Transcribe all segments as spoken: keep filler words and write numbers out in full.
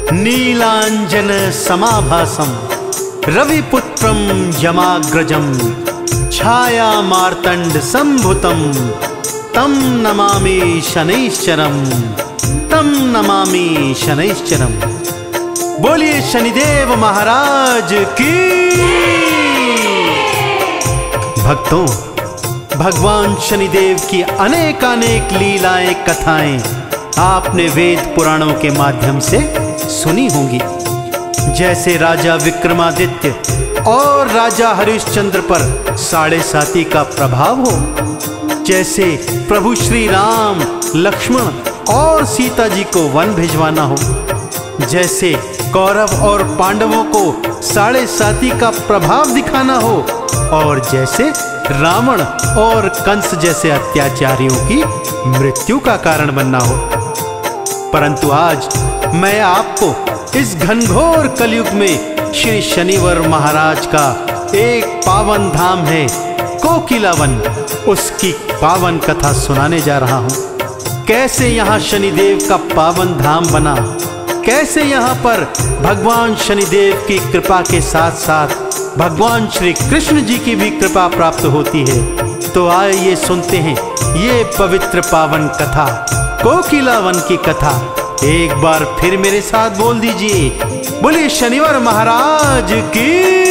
नीलांजन समाभासम रविपुत्रम यमाग्रजम छाया मार्तंड संभुतम तम नमामि शनैश्चरम तम नमामि शनैश्चरम। बोलिए शनिदेव महाराज की। भक्तों, भगवान शनिदेव की अनेकानेक लीलाएं कथाएं आपने वेद पुराणों के माध्यम से सुनी होंगी। जैसे राजा विक्रमादित्य और राजा हरिश्चंद्र पर साढ़े साती का प्रभाव हो, जैसे प्रभु श्री राम लक्ष्मण और सीता जी को वन भिजवाना हो, जैसे कौरव और पांडवों को साढ़े साती का प्रभाव दिखाना हो, और जैसे रावण और कंस जैसे अत्याचारियों की मृत्यु का कारण बनना हो। परंतु आज मैं आपको इस घनघोर कलयुग में श्री शनिवर महाराज का एक पावन धाम है कोकिलावन, उसकी पावन कथा सुनाने जा रहा हूं। कैसे यहाँ शनिदेव का पावन धाम बना, कैसे यहाँ पर भगवान शनिदेव की कृपा के साथ साथ भगवान श्री कृष्ण जी की भी कृपा प्राप्त होती है। तो आइए सुनते हैं ये पवित्र पावन कथा, कोकिलावन की कथा। एक बार फिर मेरे साथ बोल दीजिए, बोलिए शनिवार महाराज की।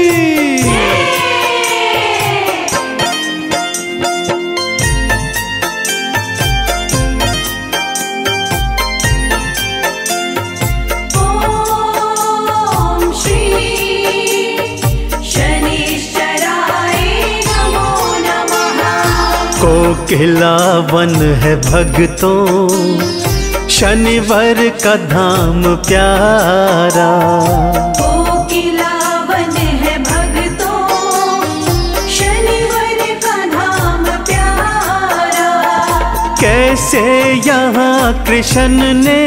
कोकिलावन है भक्तों शनिवार का धाम प्यारा। कोकिलावन है भक्तों शनिवार का धाम प्यारा। कैसे यहाँ कृष्ण ने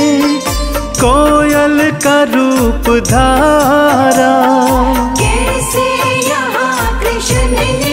कोयल का रूप धारा, कैसे यहाँ कृष्ण ने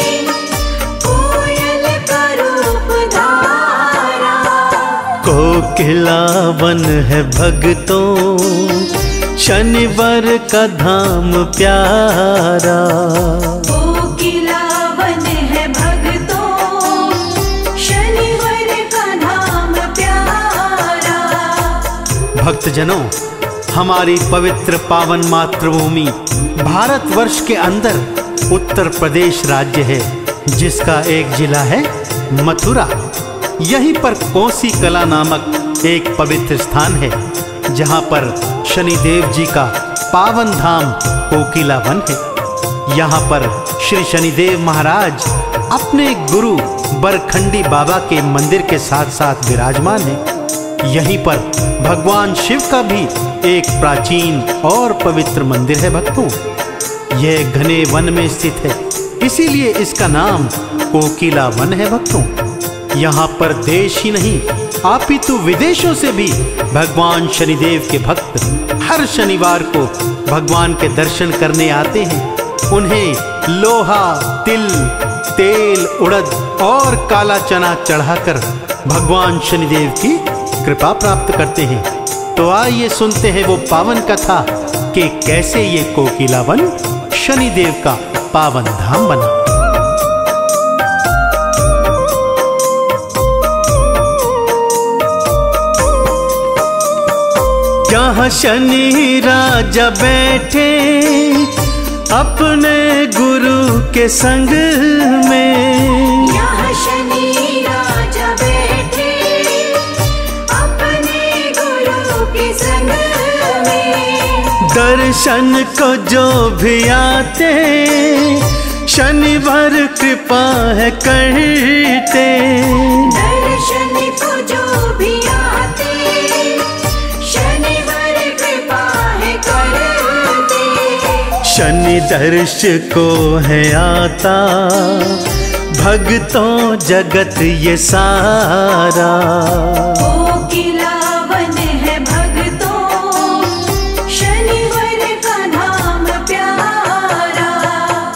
कोकिलावन है भक्तों शनिवार का धाम प्यारा। कोकिलावन है भक्तों शनिवार का धाम प्यारा। भक्तजनों, हमारी पवित्र पावन मातृभूमि भारतवर्ष के अंदर उत्तर प्रदेश राज्य है, जिसका एक जिला है मथुरा। यहीं पर कोसी कला नामक एक पवित्र स्थान है, जहां पर शनिदेव जी का पावन धाम कोकिलावन है। यहाँ पर श्री शनिदेव महाराज अपने गुरु बरखंडी बाबा के मंदिर के साथ साथ विराजमान है। यहीं पर भगवान शिव का भी एक प्राचीन और पवित्र मंदिर है। भक्तों, यह घने वन में स्थित है, इसीलिए इसका नाम कोकिलावन है। भक्तों, यहाँ पर देश ही नहीं अपितु विदेशों से भी भगवान शनिदेव के भक्त हर शनिवार को भगवान के दर्शन करने आते हैं। उन्हें लोहा, तिल, तेल, उड़द और काला चना चढ़ाकर भगवान शनिदेव की कृपा प्राप्त करते हैं। तो आइए सुनते हैं वो पावन कथा कि कैसे ये कोकिलावन शनिदेव का पावन धाम बना। यहाँ शनि राजा बैठे अपने गुरु के संग में। यहाँ शनि राजा बैठे अपने गुरु के संग में। दर्शन को जो भी आते शनिवार कृपा है करते। दर्शन को जो भी आते शनि दर्श को है आता भक्तों जगत ये सारा। कोकिलावन है भक्तों शनिवार का धाम प्यारा।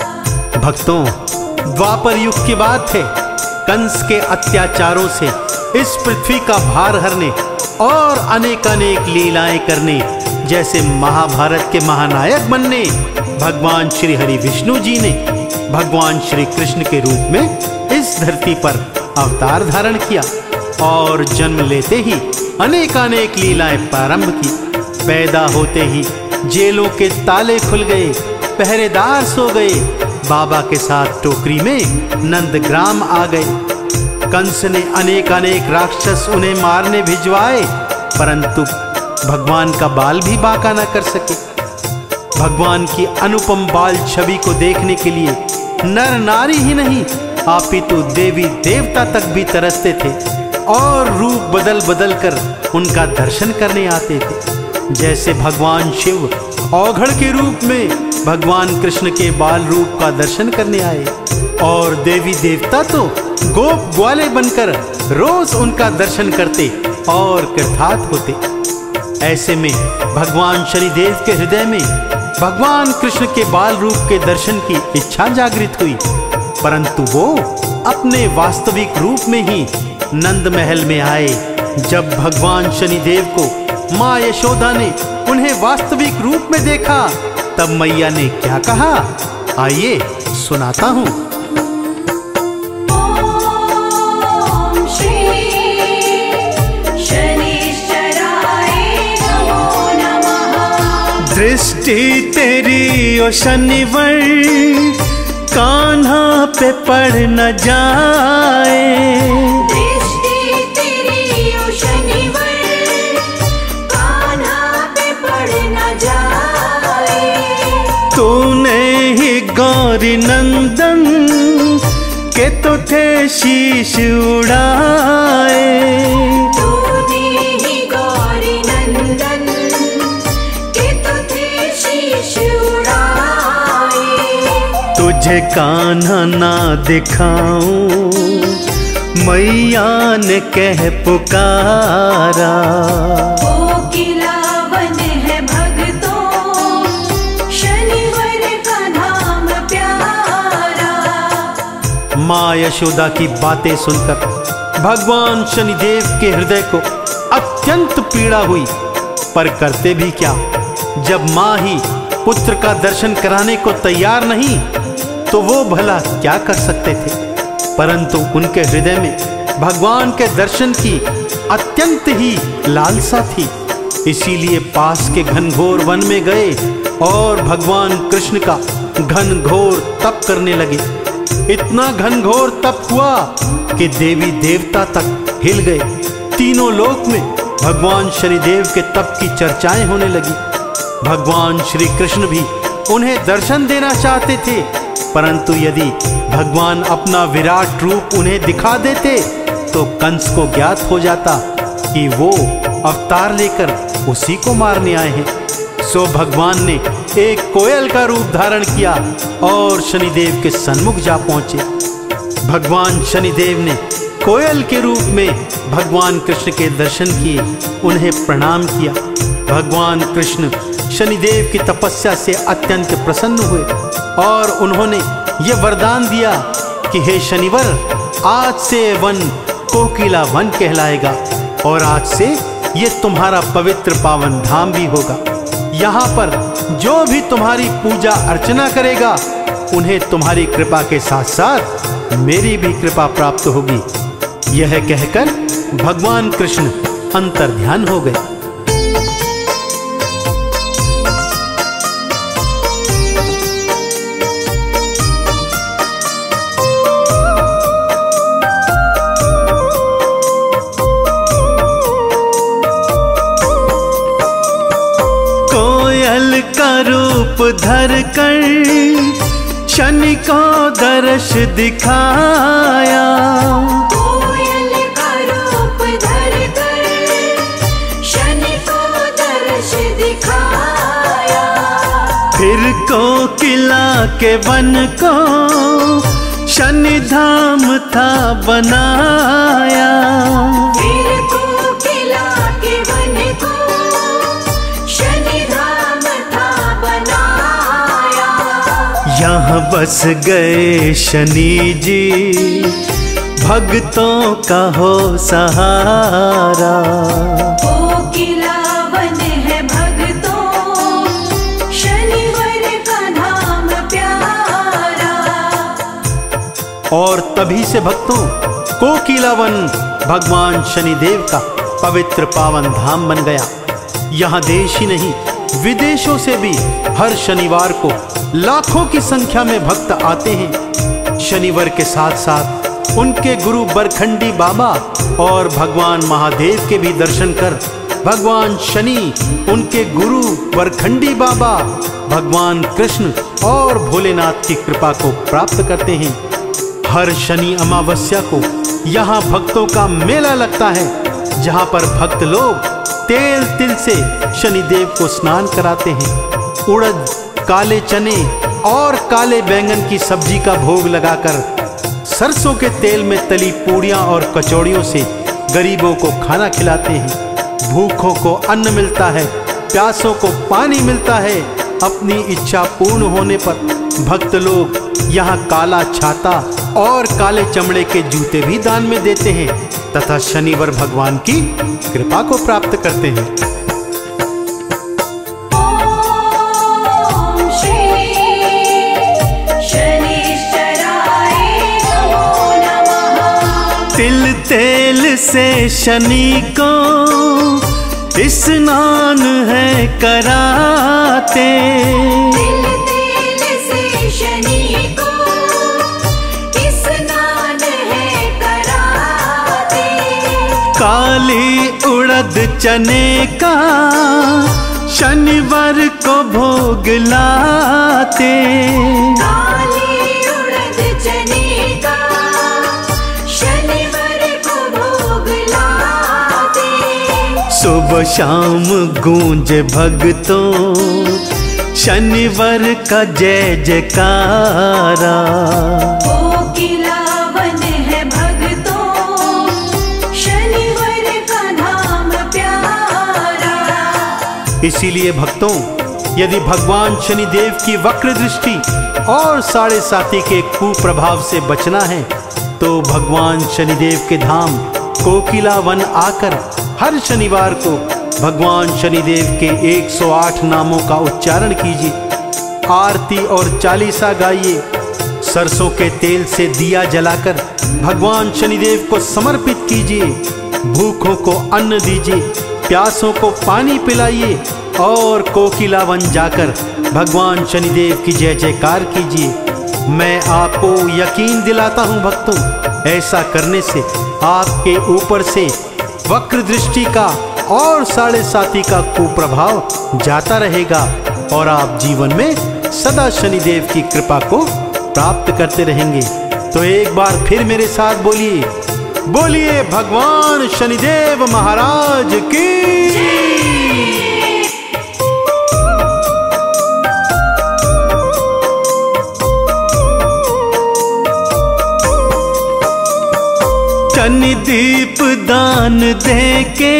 भक्तों, द्वापर युग की बात है। कंस के अत्याचारों से इस पृथ्वी का भार हरने और अनेकानेक लीलाएं करने, जैसे महाभारत के महानायक बनने भगवान श्री हरि विष्णु जी ने भगवान श्री कृष्ण के रूप में इस धरती पर अवतार धारण किया और जन्म लेते ही अनेकानेक लीलाएं प्रारंभ की। पैदा होते ही जेलों के ताले खुल गए, पहरेदार सो गए, बाबा के साथ टोकरी में नंदग्राम आ गए। कंस ने अनेकानेक राक्षस उन्हें मारने भिजवाए, परंतु भगवान का बाल भी बांका न कर सके। भगवान की अनुपम बाल छवि को देखने के लिए नर नारी ही नहीं, अपितु देवी देवता तक भी तरसते थे और रूप बदल बदल कर उनका दर्शन करने आते थे। जैसे भगवान शिव औघड़ के रूप में भगवान कृष्ण के बाल रूप का दर्शन करने आए और देवी देवता तो गोप ग्वाले बनकर रोज उनका दर्शन करते और कृतार्थ होते। ऐसे में भगवान शनिदेव के हृदय में भगवान कृष्ण के बाल रूप के दर्शन की इच्छा जागृत हुई, परंतु वो अपने वास्तविक रूप में ही नंद महल में आए। जब भगवान शनिदेव को माँ यशोदा ने उन्हें वास्तविक रूप में देखा, तब मैया ने क्या कहा, आइए सुनाता हूँ। ओम श्री शनिश्चराय नमो नमः। दृष्टि तेरी ओ शनिवर कान्हा पे पड़ न जाए, दृष्टि तेरी ओ शनिवर कान्हा पे पड़ न जाए। तूने ही गौरी नंदन के तो थे शीश उड़ाए, तूने ही गौरी नंदन के तो थे शीश उड़ाए। तुझे कान्हा ना दिखाऊं मैया ने कह पुकारा, कोकिला वन है भक्तों शनिवर का नाम प्यारा। माँ यशोदा की बातें सुनकर भगवान शनिदेव के हृदय को अत्यंत पीड़ा हुई, पर करते भी क्या, जब माँ ही पुत्र का दर्शन कराने को तैयार नहीं तो वो भला क्या कर सकते थे। परंतु उनके हृदय में भगवान के दर्शन की अत्यंत ही लालसा थी, इसीलिए पास के घनघोर वन में गए और भगवान कृष्ण का घनघोर तप करने लगे। इतना घनघोर तप हुआ कि देवी देवता तक हिल गए। तीनों लोक में भगवान शनिदेव के तप की चर्चाएं होने लगी। भगवान श्री कृष्ण भी उन्हें दर्शन देना चाहते थे, परंतु यदि भगवान अपना विराट रूप उन्हें दिखा देते तो कंस को ज्ञात हो जाता कि वो अवतार लेकर उसी को मारने आए हैं। सो भगवान ने एक कोयल का रूप धारण किया और शनिदेव के सन्मुख जा पहुंचे। भगवान शनिदेव ने कोयल के रूप में भगवान कृष्ण के दर्शन किए, उन्हें प्रणाम किया। भगवान कृष्ण शनिदेव की तपस्या से अत्यंत प्रसन्न हुए और उन्होंने ये वरदान दिया कि हे शनिवर, आज से वन कोकिला वन कहलाएगा और आज से ये तुम्हारा पवित्र पावन धाम भी होगा। यहाँ पर जो भी तुम्हारी पूजा अर्चना करेगा उन्हें तुम्हारी कृपा के साथ साथ मेरी भी कृपा प्राप्त होगी। यह कहकर भगवान कृष्ण अंतर्ध्यान हो गए। कोयल का रूप धर कर शनि को दर्श दिखाया, कोयल का रूप धर कर शनि को दर्श दिखाया। फिर कोकिला के वन को शनि धाम था बनाया, फिर कोकिला के वन को शनि धाम था बनाया। यहाँ बस गए शनि जी भक्तों का हो सहारा। कोकिलावन है भक्तों, शनिवर का धाम प्यारा। और तभी से भक्तों कोकिलावन भगवान शनिदेव का पवित्र पावन धाम बन गया। यहाँ देश ही नहीं विदेशों से भी हर शनिवार को लाखों की संख्या में भक्त आते हैं। शनिवार के साथ साथ उनके गुरु बरखंडी बाबा और भगवान महादेव के भी दर्शन कर भगवान शनि उनके गुरु बरखंडी बाबा भगवान कृष्ण और भोलेनाथ की कृपा को प्राप्त करते हैं। हर शनि अमावस्या को यहाँ भक्तों का मेला लगता है, जहाँ पर भक्त लोग तेल तिल से शनिदेव को स्नान कराते हैं। उड़द, काले चने और काले बैंगन की सब्जी का भोग लगाकर सरसों के तेल में तली पूड़ियाँ और कचौड़ियों से गरीबों को खाना खिलाते हैं। भूखों को अन्न मिलता है, प्यासों को पानी मिलता है। अपनी इच्छा पूर्ण होने पर भक्त लोग यहाँ काला छाता और काले चमड़े के जूते भी दान में देते हैं तथा शनिवार भगवान की कृपा को प्राप्त करते हैं। ओम श्री शनिश्चराय नमो नमः। तिल तेल से शनि को स्नान है कराते। तिल तेल से शनि को स्नान है कराते। काली उड़द चने का शनिवार को भोग लाते। काली उड़द चने का शनिवार को भोग लाते। सुबह शाम गूंज भक्तों शनिवार का जय जयकारा। कोकिलावन है भक्तों, शनिवार का धाम प्यारा। इसीलिए भक्तों यदि भगवान शनिदेव की वक्र दृष्टि और साढ़े साती के कुप्रभाव से बचना है तो भगवान शनिदेव के धाम कोकिलावन आकर हर शनिवार को भगवान शनिदेव के एक सौ आठ नामों का उच्चारण कीजिए, आरती और चालीसा गाइए, सरसों के तेल से दिया जलाकर भगवान शनिदेव को समर्पित कीजिए, भूखों को अन्न दीजिए, प्यासों को पानी पिलाइए और कोकिलावन जाकर भगवान शनिदेव की जय जयकार कीजिए। मैं आपको यकीन दिलाता हूँ भक्तों, ऐसा करने से आपके ऊपर से वक्र दृष्टि का और साढ़े साती का कुप्रभाव जाता रहेगा और आप जीवन में सदा शनिदेव की कृपा को प्राप्त करते रहेंगे। तो एक बार फिर मेरे साथ बोलिए, बोलिए भगवान शनिदेव महाराज की। शनि दीप दान दे के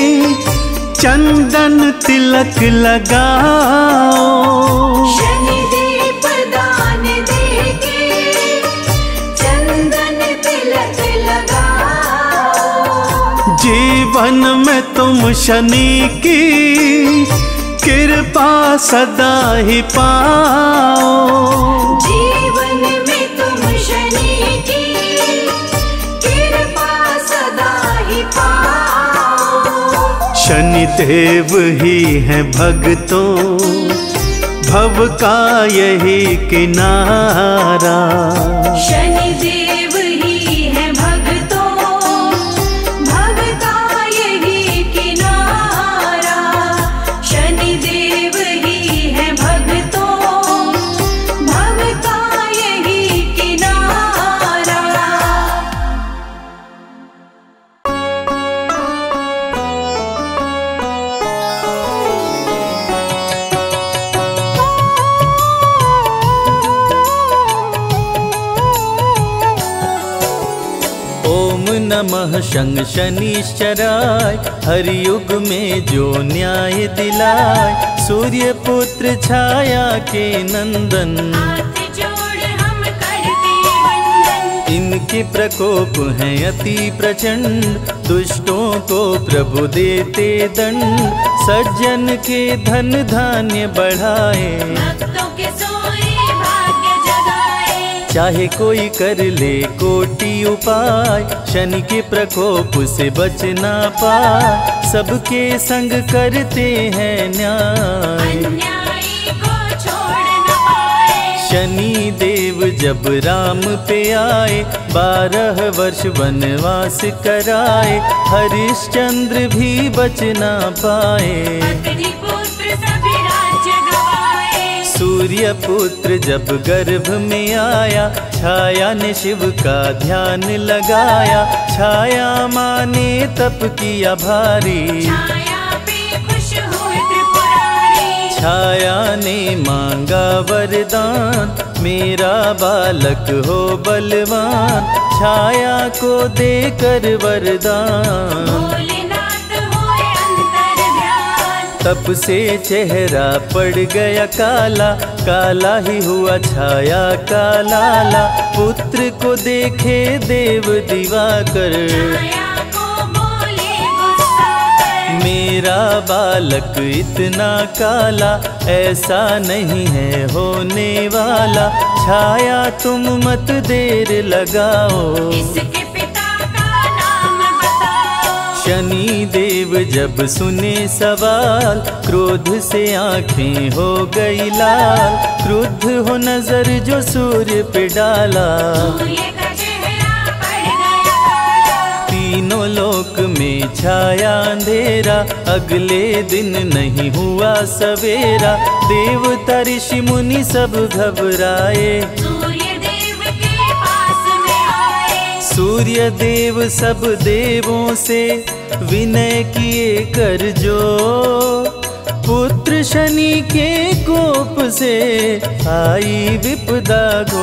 चंदन तिलक लगाओ। शनि दीप दान दे के चंदन तिलक लगाओ। जीवन में तुम शनि की कृपा सदा ही पाओ। जीवन में तुम शनि की कृपा सदा ही पाओ। शनिदेव ही है भक्तों भव का यही किनारा। शनिदेव ही है भक्तों भव का यही किनारा। शनिदेव ही है भक्तों भव का यही किनारा। ओम नमः शं शनिश्चराय, हर युग में जो न्याय दिलाय। सूर्य पुत्र छाया के नंदन, हाथ जोड़ हम करते वंदन। इनके प्रकोप हैं अति प्रचंड, दुष्टों को प्रभु देते दंड। सज्जन के धन धान्य बढ़ाए, भक्तों के सोए भाग्य जगाए। चाहे कोई कर ले कोटि उपाय, शनि के प्रकोप से बच ना पाए। सबके संग करते हैं न्याय, अन्यायी को छोड़ न पाए। शनि देव जब राम पे आए, बारह वर्ष वनवास कराए। हरिश्चंद्र भी बच ना पाए, अग्नि पुत्र सभी राज्य गवाए। सूर्य पुत्र जब गर्भ में आया, छाया ने शिव का ध्यान लगाया। छाया माने तप किया भारी, छाया पे खुश हुए त्रिपुरारी। छाया ने मांगा वरदान, मेरा बालक हो बलवान। छाया को देकर वरदान, भोलेनाथ हुए अंतर ध्यान। तप से चेहरा पड़ गया काला, काला ही हुआ छाया का लाला। पुत्र को देखे देव दिवाकर, छाया को बोले गुस्सा कर। मेरा बालक इतना काला, ऐसा नहीं है होने वाला। छाया तुम मत देर लगाओ, इसके पिता का नाम बताओ। शनि देव जब सुने सवाल, क्रोध से आंखें हो गई लाल। क्रुद्ध हो नजर जो सूर्य पे डाला, सूर्य का चेहरा पड़ गया काला। तीनों लोक में छाया अंधेरा, अगले दिन नहीं हुआ सवेरा। देवता ऋषि मुनि सब घबराए, सूर्य देव के पास में आए। सूर्य देव सब देवों से विनय किए कर जो। पुत्र शनि के कोप से आई विपदा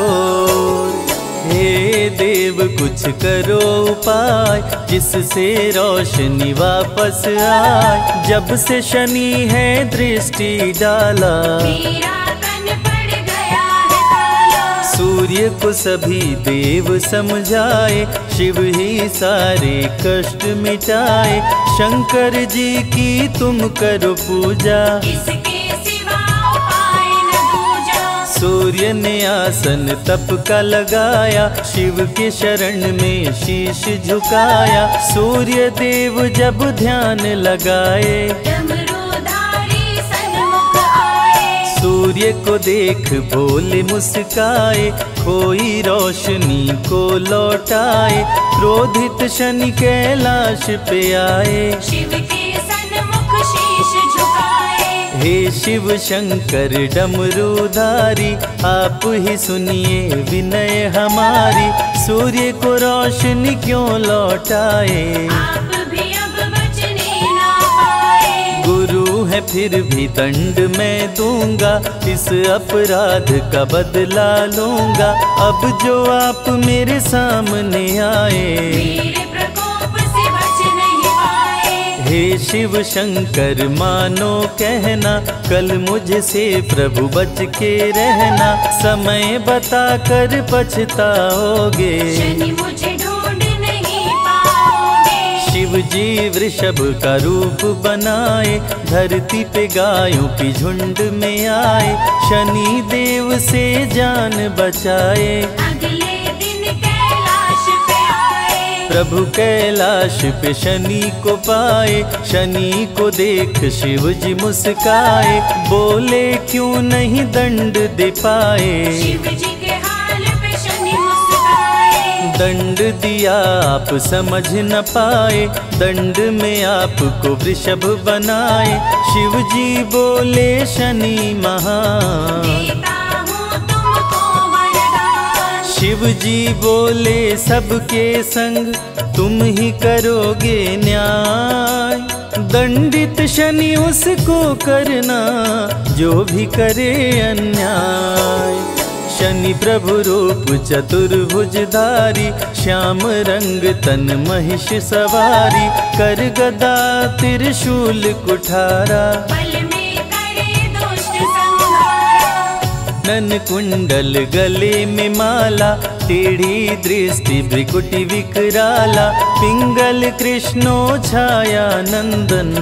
घोर। हे देव कुछ करो उपाय, जिससे रोशनी वापस आए। जब से शनि है दृष्टि डाला, मेरा तन पड़ गया है काला। सूर्य को सभी देव समझाए, शिव ही सारे कष्ट मिटाए। शंकर जी की तुम करो पूजा, इसके सिवा उपाय न दूजा। सूर्य ने आसन तप का लगाया, शिव के शरण में शीश झुकाया। सूर्य देव जब ध्यान लगाए, डमरूधारी सन्मुख आए। सूर्य को देख बोले मुस्काए, खोई रोशनी को लौटाए। क्रोधित शनि कैलाश पे आए, शिव के सन्मुख शीश झुकाए। हे शिव शंकर डमरूधारी, आप ही सुनिए विनय हमारी। सूर्य को रोशनी क्यों लौटाए, आप भी अब बचने ना पाए। गुरु है फिर भी दंड मैं दूंगा, इस अपराध का बदला लूंगा। अब जो आप मेरे सामने आए, मेरे प्रकोप से बच नहीं पाए। हे शिव शंकर मानो कहना, कल मुझसे प्रभु बच के रहना। समय बता कर पछताओगे, शनि मुझे ढूंढ नहीं पाओगे। शिव जी वृषभ का रूप बनाए, धरती पे गायों की झुंड में आए। शनि देव से जान बचाए, अगले दिन कैलाश पे आए। प्रभु कैलाश पे शनि को पाए। शनि को देख शिव जी मुस्काए, बोले क्यों नहीं दंड दे पाए। शिव जी के हाल पे शनि मुस्काए। दंड दिया आप समझ न पाए, दंड में आपको वृषभ बनाए। शिव जी बोले शनि महान, देता हूँ तुमको वरदान। शिव जी बोले सबके संग तुम ही करोगे न्याय। दंडित शनि उसको करना, जो भी करे अन्याय। शनि प्रभु रूप चतुर्भुजधारी, श्याम रंग तन महिष सवारी। कर गदा त्रिशूल कुठारा, बल में करे दुष्ट संहारा। नन कुंडल गले में माला। टेढ़ी दृष्टि भ्रिकुटि विकराला, पिंगल कृष्णो छाया नंदन,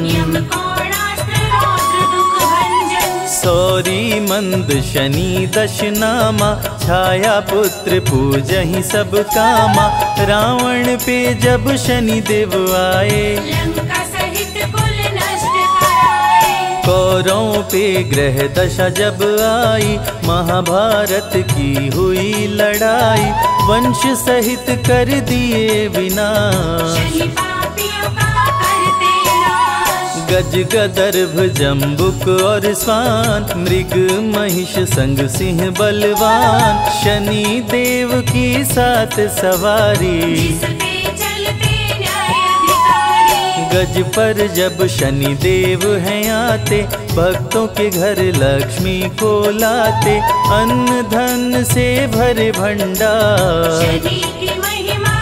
सौरी मंद शनि दश नामा, छाया पुत्र पूजहि सब कामा। रावण पे जब शनि देव आए, लंका सहित कुल नष्ट कराए। कौरवों पे ग्रह दशा जब आई, महाभारत की हुई लड़ाई, वंश सहित कर दिए विनाश। शनि पापियों का करते नाश। गज गदर्भ जम्बुक और स्वान, मृग महिष संग सिंह बलवान, शनि देव की सात सवारी, जिस पे चलते न्याय अधिकारी। गज पर जब शनि देव हैं आते, भक्तों के घर लक्ष्मी को लाते, अन्न धन से भरे भंडार। शनि की महिमा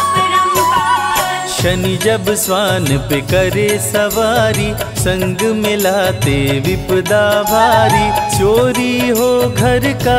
अपरंपार। शनि जब स्वान पे करे सवारी, संग मिलाते विपदा भारी, चोरी हो घर का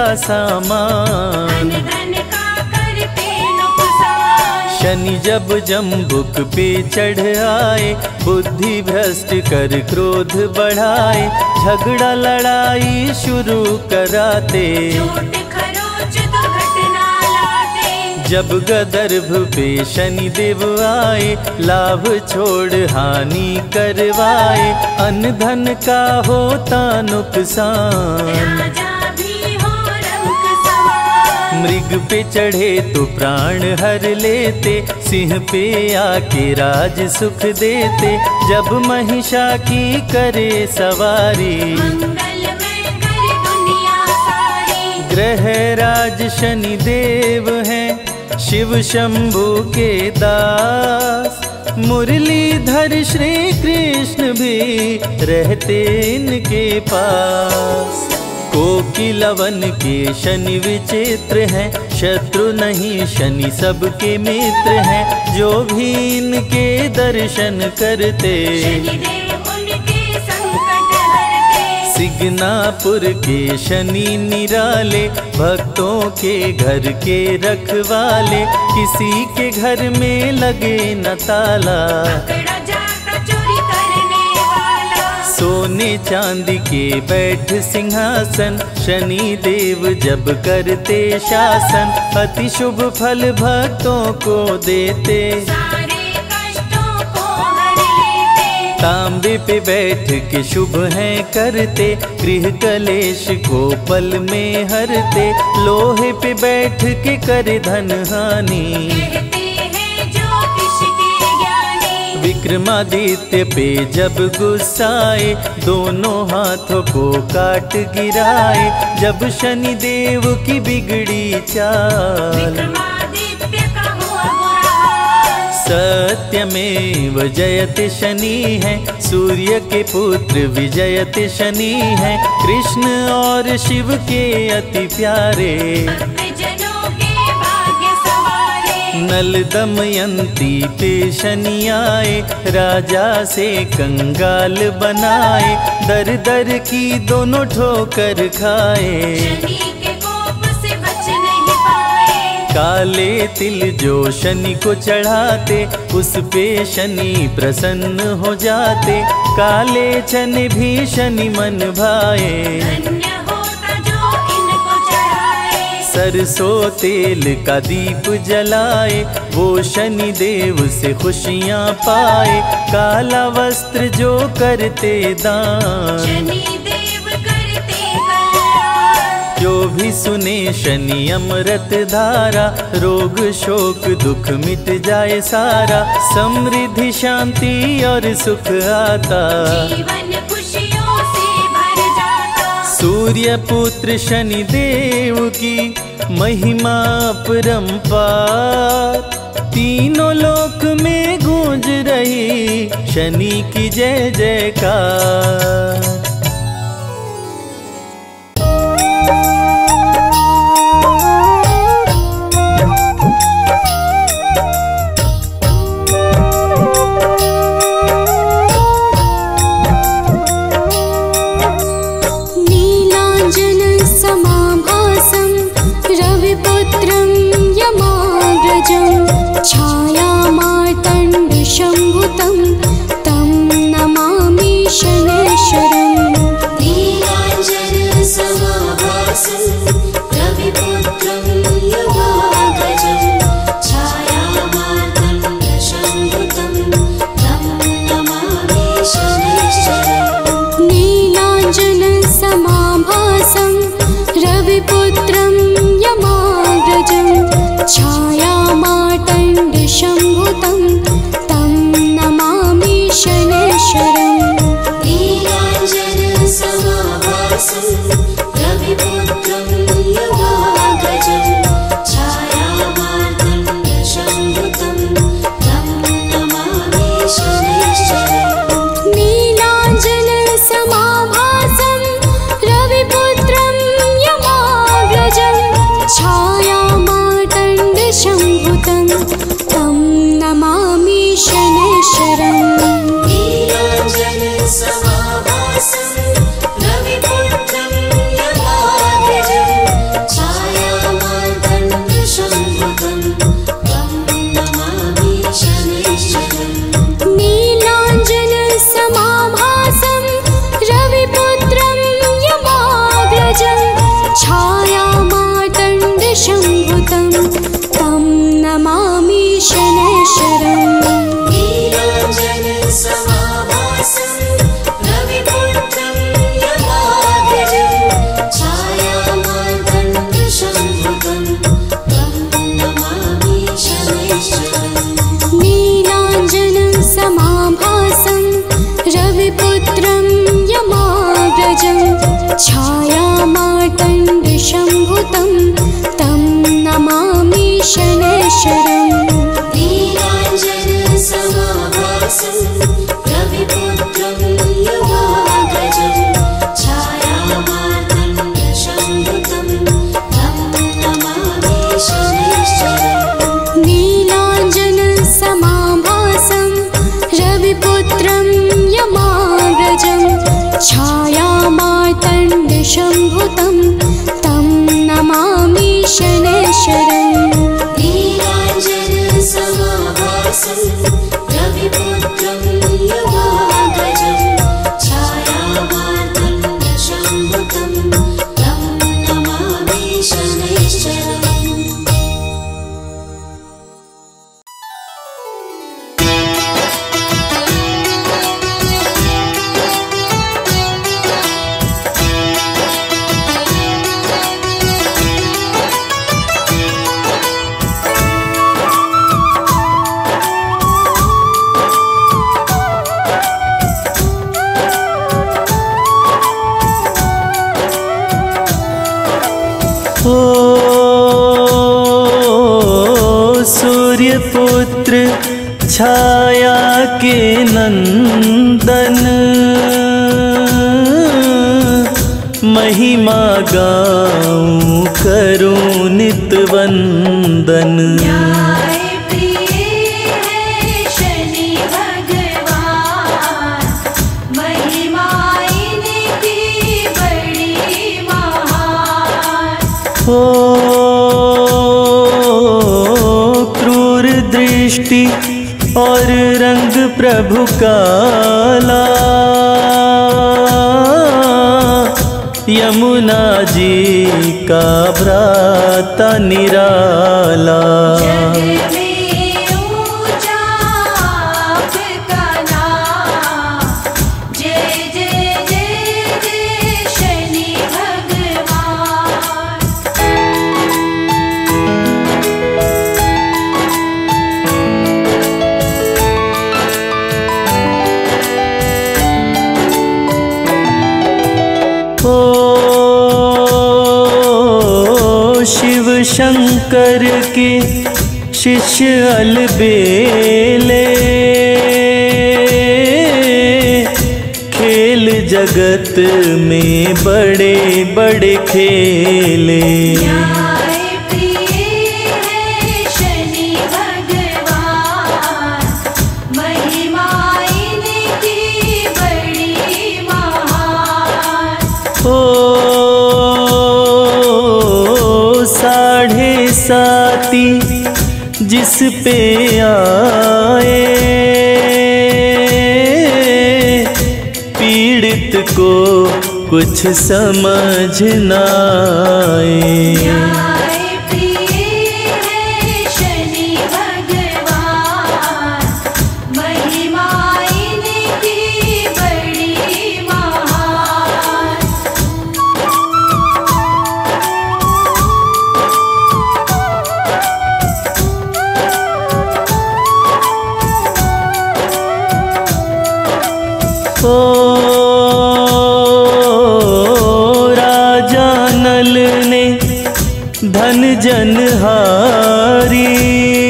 सामान, धन का करते नुकसान। शनि जब जम्बुक पे चढ़ आए, बुद्धि भ्रष्ट कर क्रोध बढ़ाए, झगड़ा लड़ाई शुरू कराते, झूठ खरोच दुर्घटना लाते। जब गदर्भ पे शनि देव आए, लाभ छोड़ हानि करवाए, अन्न धन का होता नुकसान। राजा भी हो रंक सवार। मृग पे चढ़े तो प्राण हर लेते, सिंह पे आके राज सुख देते, जब महिषा की करे सवारी, मंगलमय करे दुनिया सारी। ग्रह राज शनि देव हैं, शिव शंभु के दास, मुरलीधर श्री कृष्ण भी रहते इनके पास। कोकिलवन के शनि विचित्र हैं, शत्रु नहीं शनि सबके मित्र हैं, जो भी इनके दर्शन करते, शनिदेव उनके संकट हरते। सिगनापुर के शनि निराले, भक्तों के घर के रखवाले, किसी के घर में लगे न ताला, पकड़ा जाता चोरी करने वाला। सोने चांदी के बैठ सिंहासन, शनि देव जब करते शासन, अति शुभ फल भक्तों को देते, सारे कष्टों को हर लेते। तांबे पे बैठ के शुभ हैं करते, गृह कलेश को पल में हरते, लोहे पे बैठ के करे धन हानि, कहते हैं ज्योतिष के ज्ञानी। विक्रमादित्य पे जब गुस्साए, दोनों हाथों को काट गिराए, जब शनि देव की बिगड़ी चाल, विक्रमादित्य का हुआ बुरा हाल। सत्यमेव जयते शनि है, सूर्य के पुत्र विजयत शनि है, कृष्ण और शिव के अति प्यारे, भक्तजनों के भाग्य सवारे। नल दमयंती पे शनि आए, राजा से कंगाल बनाए, दर दर की दोनों ठोकर खाए, शनि के कोप से बच नहीं पाए। काले तिल जो शनि को चढ़ाते, उस पे शनि प्रसन्न हो जाते, काले चने भी शनि मन भाए, धन्य होता जो इनको चढ़ाए। सरसों तेल का दीप जलाए, वो शनि देव से खुशियाँ पाए, काला वस्त्र जो करते दान, शनि देव करते कल्याण। जो भी सुने शनि अमृत धारा, रोग शोक दुख मिट जाए सारा, समृद्धि शांति और सुख आता, जीवन खुशियों से भर जाता। सूर्य पुत्र शनि देव की महिमा अपरंपार, तीनों लोक में गूंज रही शनि की जय जयकार। नीलांजन समाभासं रविपुत्रं शम्भुतं तं नमामि शनैश्वरम्। नीलाञ्जनसमाभासं रविपुत्रं यमाग्रजं छायामार्तण्डशम्भुतं तं नमामि शनैश्वरम्। नीलाञ्जनसमाभासं रविपुत्रं यमाग्रजं छायामार्तण्डशम्भुतं तं नमामि शनैश्वरम्। नीलाञ्जनसमाभासं रविपुत्रं यमाग्रजं छायामार्तण्डशम्भुतं तं नमामि शनैश्वरम्। नीलाञ्जनसमाभासं रविपुत्रं यमाग्रजं छायामार्तण्डशम्भुतं तं नमामि शनैश्वरम्। नीलाञ्जनसमाभासं रविपुत्रं यमाग्रजं छायामार्तण्डशम्भुतं तं नमामि शनैश्वरम्। नीलाञ्जनसमाभासं रविपुत्रं यमाग्रजं छायामार्तण्डशम्भुतं तं नमामि शनैश्वरम्। नीलाञ्जनसमाभासं रविपुत्रं यमाग्रजं छायामार्तण्डशम्भुतं तं नमामि शनैश्वरम्। नीलाञ्जनसमाभासं रविपुत्रं यमाग्रजं छायामार्तण्डशम्भुतं तं नमामि शनैश्वरम्। नीलाञ्जनसमाभासं रविपुत्रं यमाग्रजं छायामार्तण्डशम्भुतं तं नमामि शनैश्वरम्। नीलाञ्जनसमाभासं रविपुत्रं यमाग्रजं छायामार्तण्डशम्भुतं तं नमामि शनैश्वरम्। नीलाञ्जनसमाभासं रविपुत्रं यमाग्रजं छायामार्तण्डशम्भुतं तं नमामि शनैश्वरम्। ओ सूर्यपुत्र छाया के नंदन, महिमा गाऊं करूं नित वंदन। न्याय प्रिय है शनि भगवान, महिमा इनकी बड़ी महान। ओ क्रूर दृष्टि और रंग प्रभु काला, यमुना जी का भ्राता निराला। जग में ऊंचा आपका नाम, जय जय जय जय शनि भगवान। ओ शिव शंकर के शिष्य अलबेले, खेल जगत में बड़े बड़े खेले। न्याय प्रिय है शनि भगवान, महिमा इनकी बड़ी महान। ओ साढ़े साती जिस पे आए, पीड़ित को कुछ समझ न आए। न्याय प्रिय है शनि भगवान, महिमा इनकी बड़ी महान। ओ राजा नल ने धन जन हारी,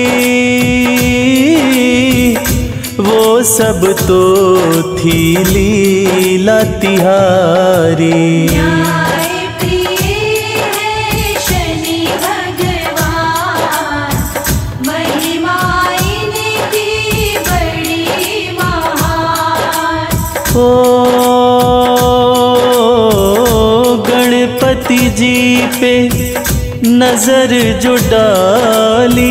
वो सब तो थी लीला तिहारी। न्याय प्रिय है शनि भगवान, महिमा इनकी बड़ी महान। ओ गणपति जी पे नजर जो डाली,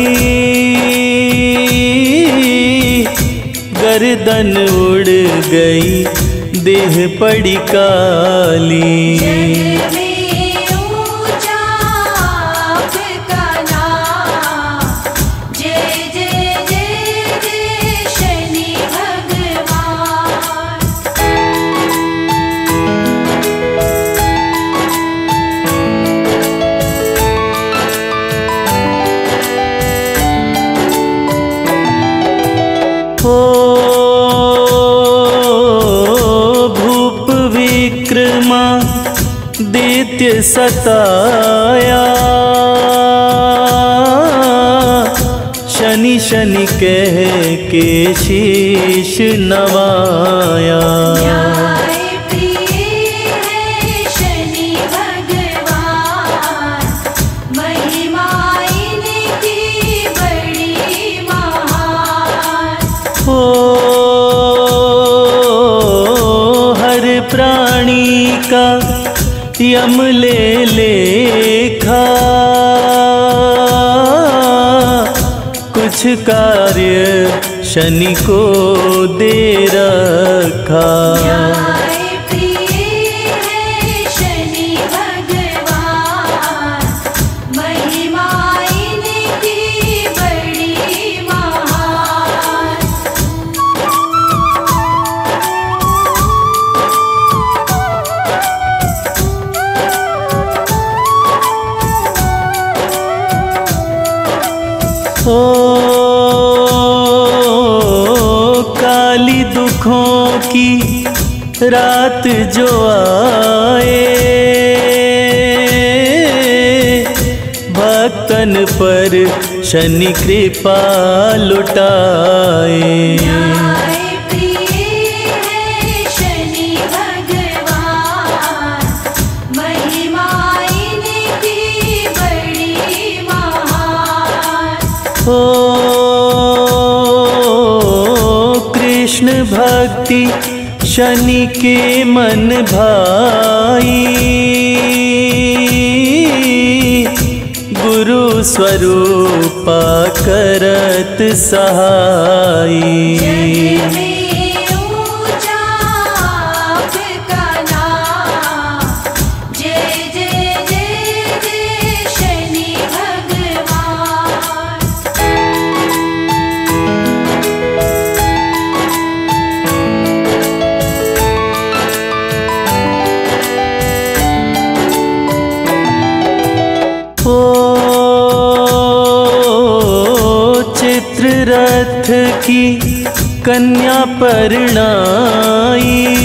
गर्दन उड़ गई देह पड़ी काली। जग में ऊंचा आपका नाम, जय जय जय जय शनि भगवान। ओ भूप विक्रमा दैत्य सताया, शनि शनि कह के शीश नवाया। न्याय प्रिय है शनि भगवान, महिमा इनकी बड़ी महान। ओ हर प्राणी का यम ले लेखा, कुछ कार्य शनि को दे रखा। न्याय प्रिय है शनि भगवान, महिमा इनकी बड़ी महान। ओ काली दुखों की रात जो आए, भक्तन पर शनि कृपा लुटाए। न्याय प्रिय है शनि भगवान, महिमा इनकी बड़ी महान। ओ कृष्ण भक्ति शनि के मन भाई, गुरु स्वरूपा करत सहाई। जग में ऊंचा आपका नाम, जय जय जय जय शनि भगवान। चित्ररथ की कन्या परणाई,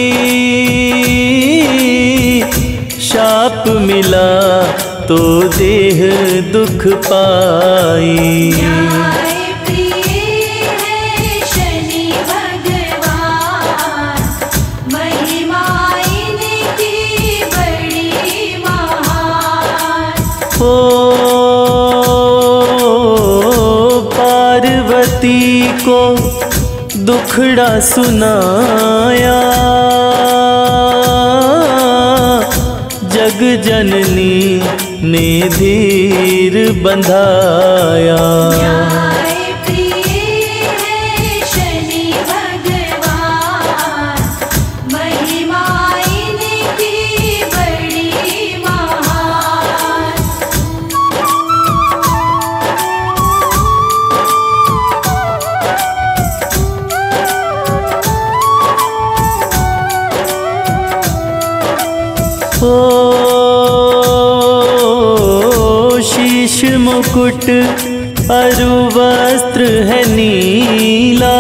शाप मिला तो देह दुख पाई। न्याय प्रिय है शनि भगवान, महिमा इनकी बड़ी महान। ओ पार्वती को दुखड़ा सुनाया, जग जननी ने धीर बंधाया। न्याय प्रिय है शनि भगवान, महिमा महिमा इनकी बड़ी महान। ओ शीश मुकुट अरु वस्त्र है नीला,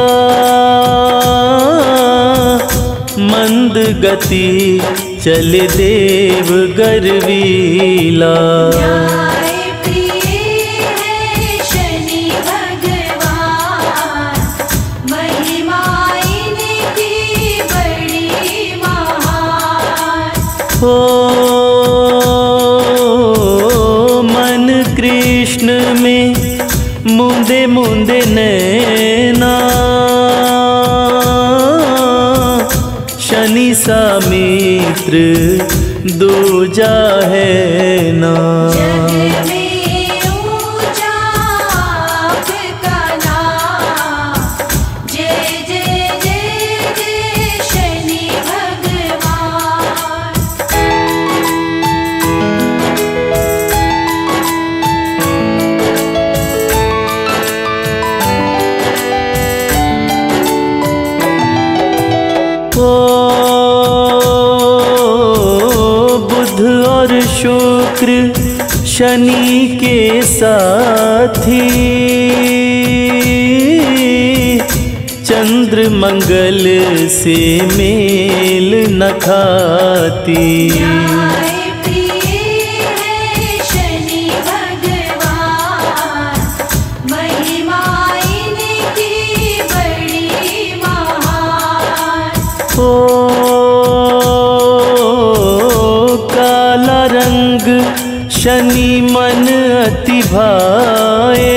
मंद गति चले देव गर्वीला। न्याय प्रिय है शनि भगवान, महिमा इनकी बड़ी महान। ओ मन कृष्ण में मुंदे मुंदे नैना, शनि सा मित्र दूजा है ना। जग में ऊंचा आपका नाम, जय जय जय जय शनि भगवान। बुध और शुक्र शनि के साथी, चंद्र मंगल से मेल न खाती। न्याय प्रिय है शनि भगवान, महिमा इनकी बड़ी महान। ओ काला रंग शनि मन अति भाए,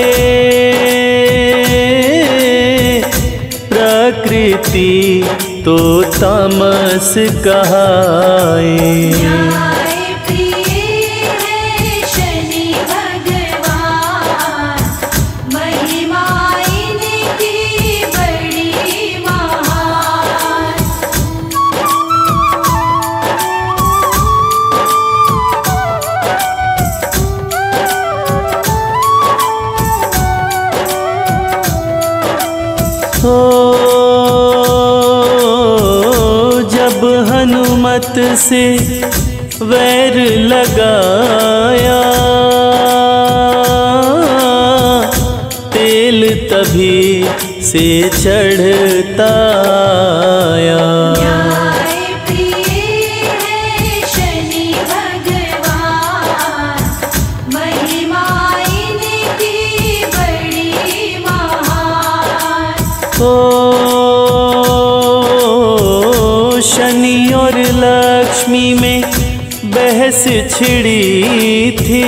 प्रकृति तो तामस कहाए। न्याय प्रिय है शनि भगवान, महिमा इनकी बड़ी महान। ओ जब हनुमत से वैर लगाया, तेल तभी से चढ़ता आया। न्याय प्रिय है शनि भगवान, महिमा इनकी बड़ी महान। ओ शनि और लक्ष्मी में बहस छिड़ी थी,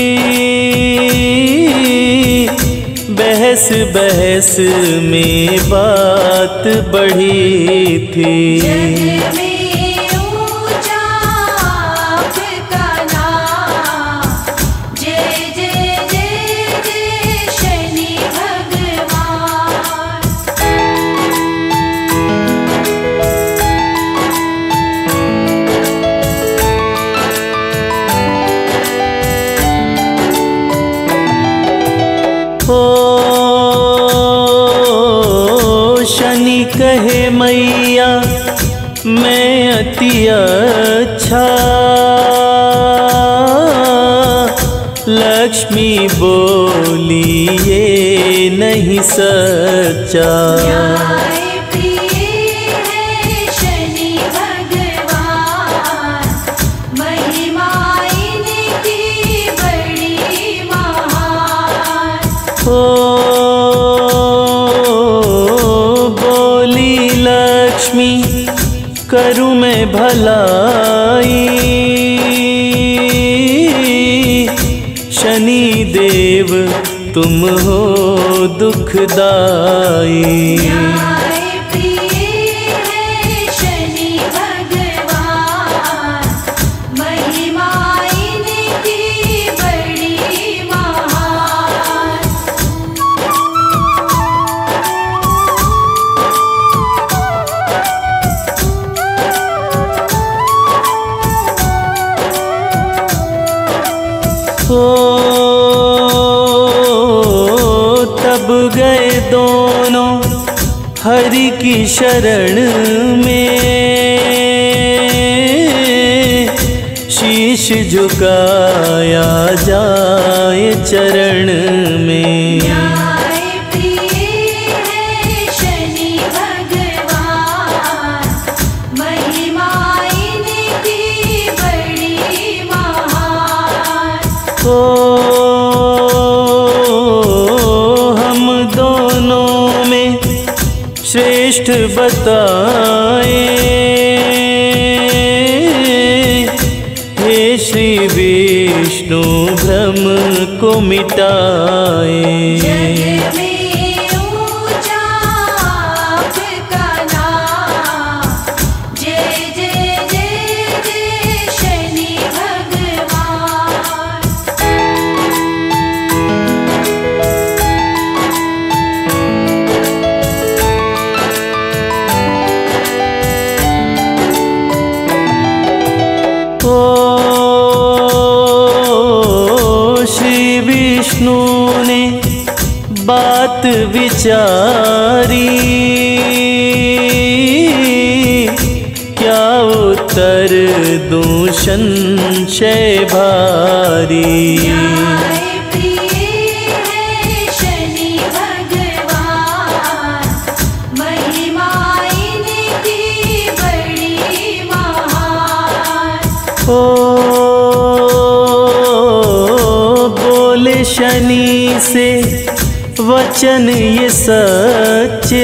बहस बहस में बात बढ़ी थी। जग में ऊंचा आपका नाम, जय जय जय जय शनि भगवान। ओ शनि कहे मैया मैं अति अच्छा, लक्ष्मी बोली ये नहीं सच्चा। न्याय प्रिय है शनि भगवान, महिमा इनकी बड़ी महान। ओ बोली लक्ष्मी करूँ मैं भलाई, शनि देव तुम हो दुखदाई। न्याय प्रिय है शनि भगवान, महिमा इनकी बड़ी महान। गए दोनों हरि की शरण में, शीश झुकाया जाए चरण में। न्याय प्रिय है शनि भगवान, महिमा इनकी बड़ी महान। ओ हम दोनों में श्रेष्ठ बताए, हे श्री विष्णु भ्रम को मिटाए। जग में ऊंचा आपका नाम, जय जय जय जय शनि भगवान। ओ श्री विष्णु ने बात विचारी, क्या उत्तर दूं संशय भारी। न्याय प्रिय है शनि भगवान, महिमा इनकी बड़ी महान। ओ बोले शनि से वचन ये सच्चे,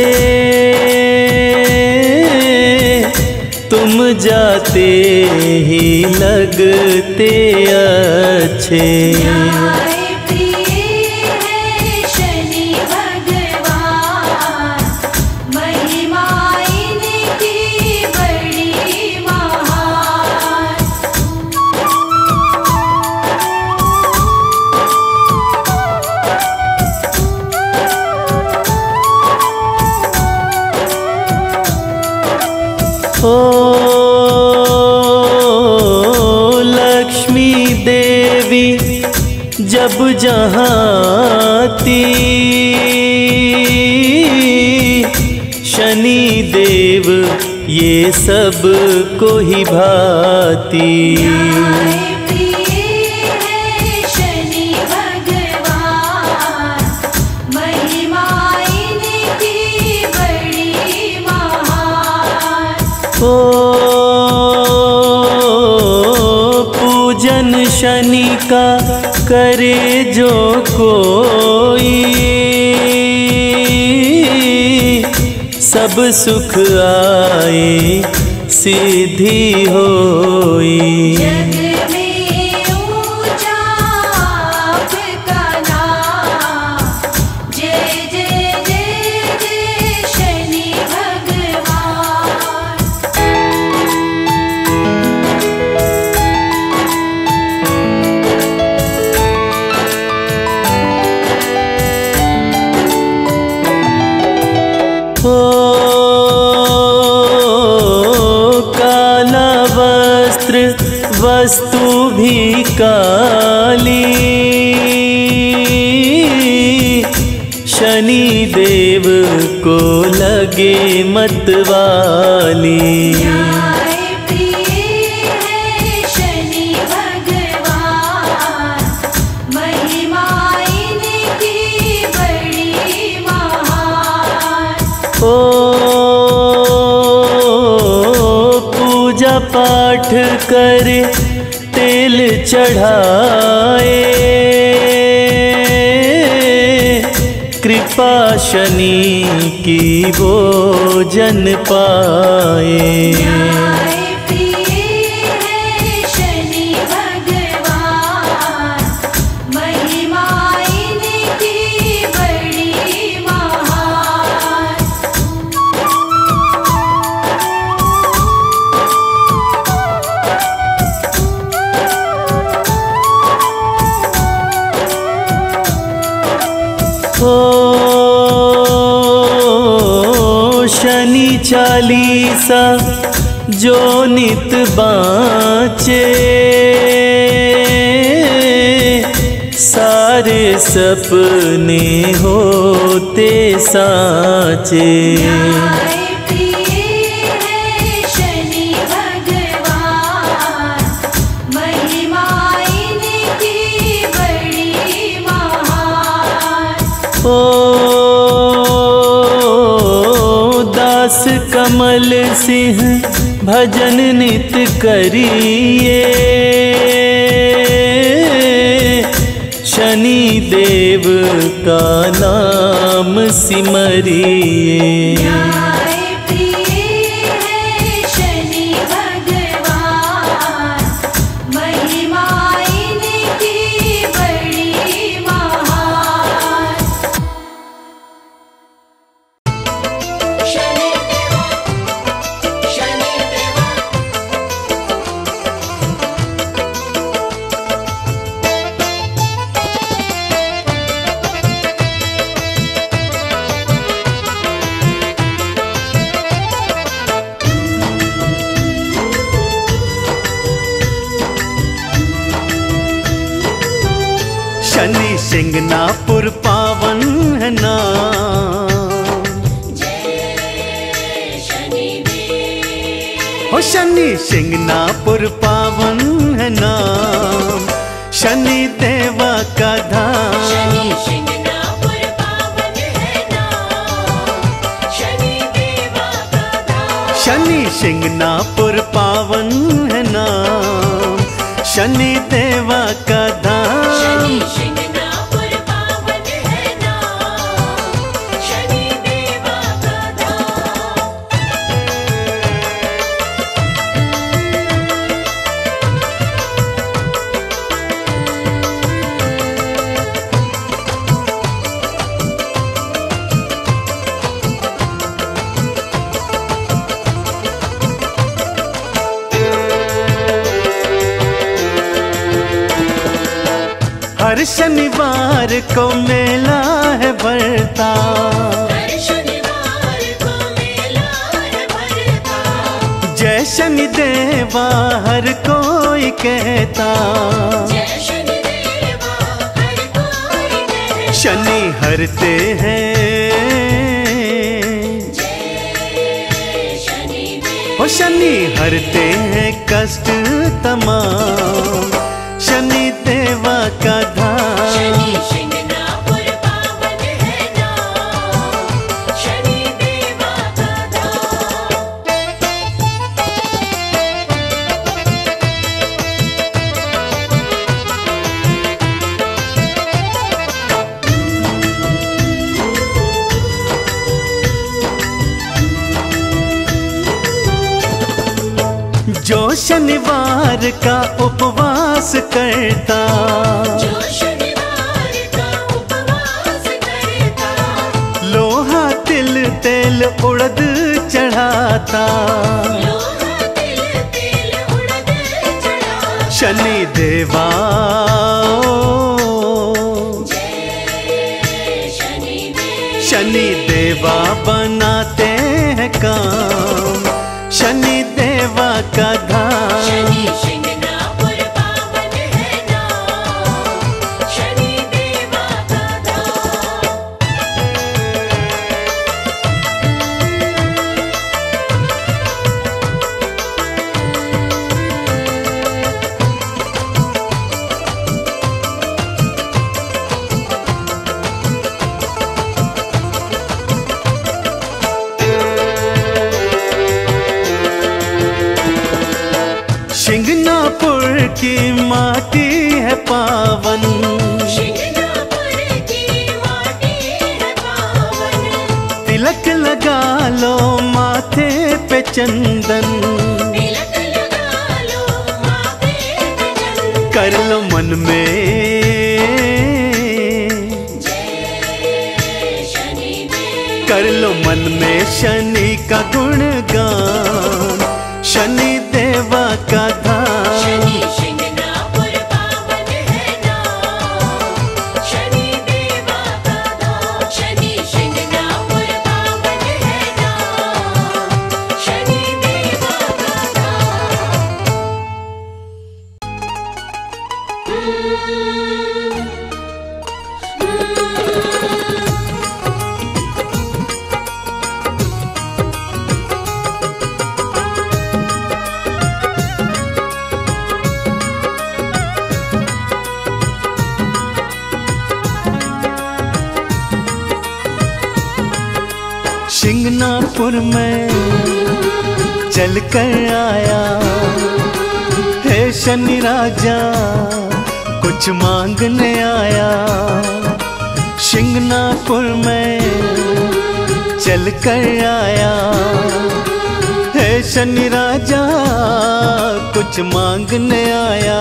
तुम जाते ही लगते अच्छे। न्याय प्रिय है शनि भगवान, महिमा इनकी बड़ी महान। ओ लक्ष्मी देवी जब जहाँ थी, शनि देव ये सब को ही भाती। न्याय प्रिय है शनि भगवान, महिमा इनकी बड़ी महान। ओ पूजन शनि का करे जो कोई, सब सुख आए सिद्धि होई। जग में ऊंचा आपका नाम, जय जय जय जय शनि भगवान। ओ काला वस्त्र वस्तु भी काली, शनि देव को लगे मतवाली। न्याय प्रिय है शनि भगवान, महिमा इनकी बड़ी महान। ओ पूजा पाठ कर तेल चढ़ाए, कृपा शनि की भोजन पाए। न्याय प्रिय है शनि भगवान, महिमा इनकी बड़ी महान। ओ शनि चालीसा जो नित बाँचे, सा सारे सपने होते साचे। न्याय प्रिय है शनि भगवान, महिमा इनकी बड़ी महान। ओ दास कमल सिंह भजन नित करिए, शनि देव का नाम सिमरिए। न्याय प्रिय है शनि भगवान, महिमा इनकी बड़ी महान। शनि देवा, शनि देवा, शनि सिंगनापुर पावन है नाम, जय शनि देव। हो शनि सिंगनापुर पावन है नाम, शनि देवा का धाम। शनि सिंगनापुर पावन है नाम, शनि देवा का धाम। शनि सिंगनापुर पावन है नाम, शनि देवा का धाम। शनि सिंगनापुर पावन है नाम, शनि देवा का धाम। हर शनिवार को मेला है भरता, हर शनिवार को मेला है भरता। जय शनि देवा हर कोई कहता। जय शनि देवा हर कोई कहता। शनि हरते हैं, जय शनि देव। ओ शनि हरते हैं कष्ट तमाम, शनि देवा का धाम। शनि सिंगनापुर पावन है नाम, शनि देवा का धाम। जो शनिवार का उपवास करता, जो शनिवार का उपवास करता। लोहा तिल तेल उड़द चढ़ाता। लोहा तिल तिल उड़द चढ़ाता। शनि देवा जय शनि देव। शनि देवा बनाते हैं काम, शनि देवा का धाम। शनि सिंगनापुर पावन है नाम, शनि देवा का धाम। सिंगनापुर की माटी है पावन, सिंगनापुर की माटी है पावन। तिलक लगा लो माथे पे चंदन, तिलक लगा लो माथे पे चंदन। कर लो मन में, जय शनि देव। कर लो मन में शनि का गुणगान, शनि देवा का धाम। शनि सिंगनापुर पावन है नाम, शनि देवा का धाम। शनि सिंगनापुर पावन है नाम, शनि देवा का धाम। सिंगनापुर में चल कर आया है शनि राजा, कुछ मांगने आया। सिंगनापुर में चल कर आया है शनि राजा, कुछ मांगने आया।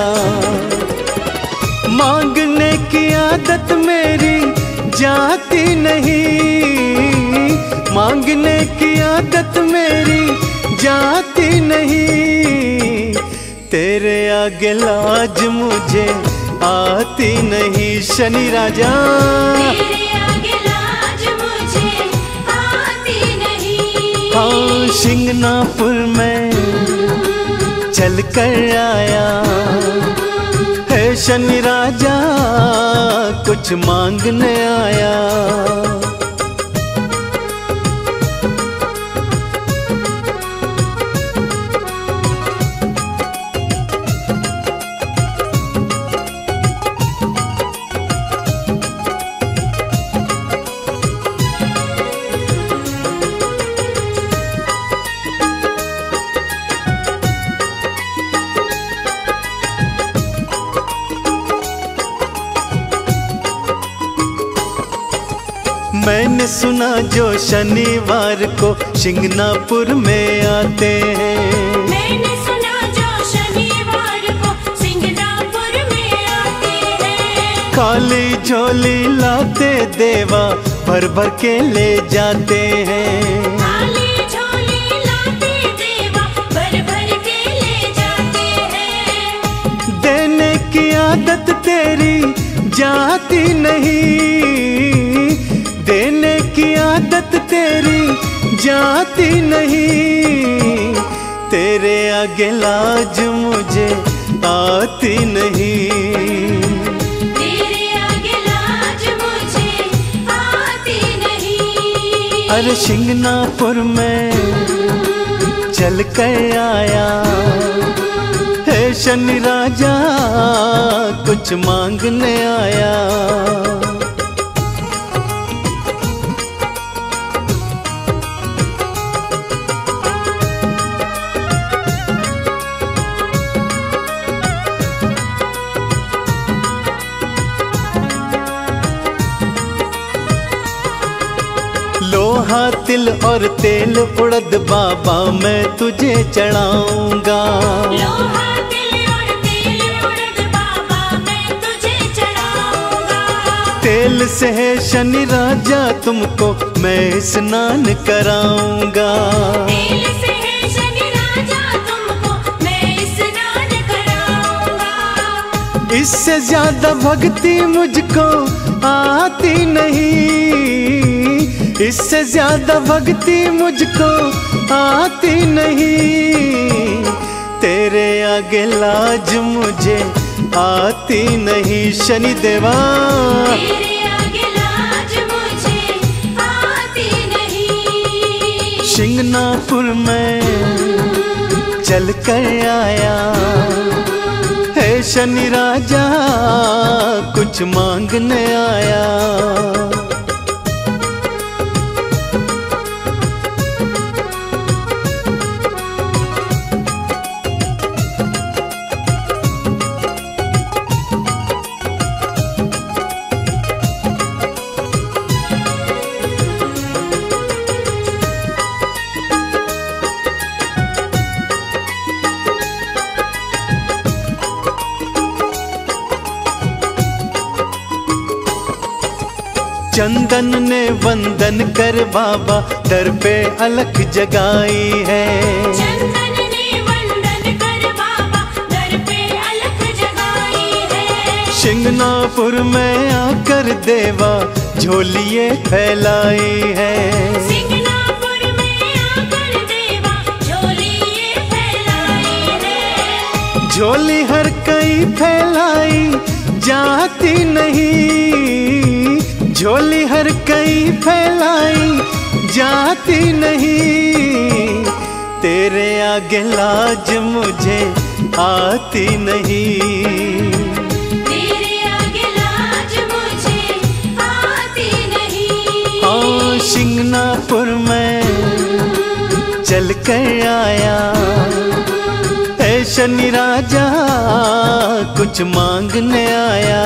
मांगने की आदत मेरी जाती नहीं, मांगने की आदत मेरी जाती नहीं। तेरे आगे लाज मुझे आती नहीं शनि राजा, तेरे आगे लाज मुझे आती नहीं। हाँ सिंगनापुर में चल कर आया है शनि राजा, कुछ मांगने आया। मैंने सुना जो शनिवार को सिंगनापुर में आते हैं, मैंने सुना जो शनिवार को सिंगनापुर में आते हैं। खाली झोली लाते देवा भर भर के ले जाते हैं। खाली झोली लाते देवा भर भर के ले जाते हैं। देने की आदत तेरी जाती नहीं, देने की आदत तेरी जाती नहीं। तेरे आगे लाज मुझे आती नहीं, तेरे आगे लाज मुझे आती नहीं। अरे सिंगनापुर में चल कर आया है शनि राजा, कुछ मांगने आया। लोहा तिल और तेल उड़द बाबा मैं तुझे चढ़ाऊंगा। लोहा तिल और तेल उड़द बाबा मैं तुझे चढ़ाऊंगा। तेल से है शनि राजा तुमको मैं स्नान कराऊंगा। तेल से है शनि राजा तुमको मैं स्नान कराऊंगा। इससे ज्यादा भक्ति मुझको आती नहीं, इससे ज्यादा भक्ति मुझको आती नहीं। तेरे आगे लाज मुझे आती नहीं शनि देवा, तेरे आगे लाज मुझे आती नहीं। सिंगनापुर में चल कर आया है शनि राजा, कुछ मांगने आया। चंदन ने वंदन कर बाबा दर पे अलख जगाई है। चंदन ने वंदन कर बाबा दर पे अलख जगाई है। सिंगनापुर में आकर देवा झोलिए फैलाई है। सिंगनापुर में आकर देवा झोलिए फैलाई है। झोली हर कई फैलाई जाती नहीं, झोली हर कई फैलाई जाती नहीं। तेरे आगे लाज मुझे आती नहीं, तेरे आगे लाज मुझे आती नहीं। हाँ सिंगनापुर में चल कर आया। ऐ शनि राजा कुछ मांगने आया।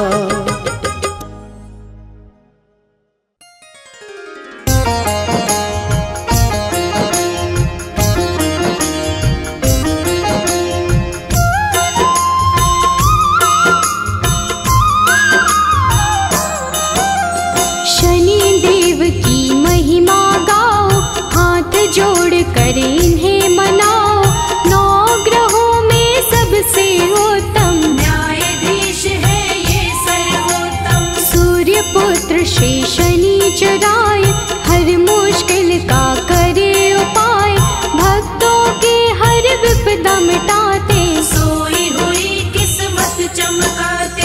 इन्हें मनाओ, नौ ग्रहों में सबसे उत्तम न्यायाधीश है ये सर्वोत्तम। सूर्य पुत्र श्री शनिचराय, हर मुश्किल का करे उपाय। भक्तों की हर विपदा मिटाते, सोई हुई किस्मत चमकाते।